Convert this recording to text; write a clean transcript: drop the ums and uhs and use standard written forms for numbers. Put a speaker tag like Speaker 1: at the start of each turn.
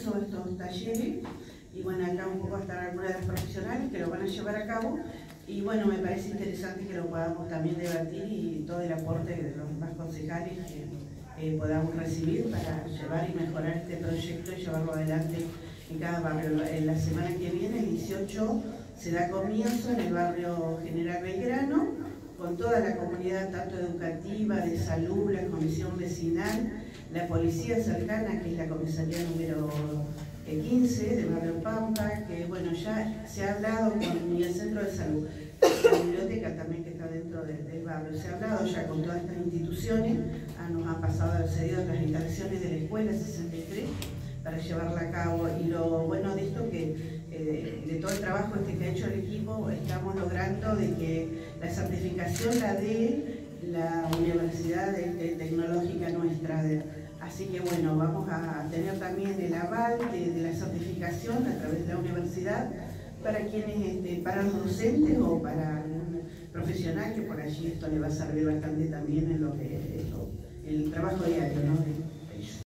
Speaker 1: comienzo de estos talleres y bueno, acá un poco estarán algunas de las profesionales que lo van a llevar a cabo y bueno, me parece interesante que lo podamos también debatir y todo el aporte de los demás concejales que podamos recibir para llevar y mejorar este proyecto y llevarlo adelante en cada barrio. En la semana que viene, el 18, se da comienzo en el barrio General Belgrano, con toda la comunidad, tanto educativa, de salud, la comisión vecinal, la policía cercana, que es la comisaría número 15 del barrio Pampa, que bueno, ya se ha hablado con el centro de salud, la biblioteca también que está dentro del barrio, se ha hablado ya con todas estas instituciones, nos han pasado cedido las instalaciones de la escuela 63 para llevarla a cabo, y lo bueno de esto que de todo el trabajo que ha hecho el equipo, estamos logrando de que la certificación la dé la Universidad Tecnológica nuestra. Así que bueno, vamos a tener también el aval de la certificación a través de la universidad para quienes, para los docentes o para algún profesional, que por allí esto le va a servir bastante también en lo que es el trabajo diario, ¿no?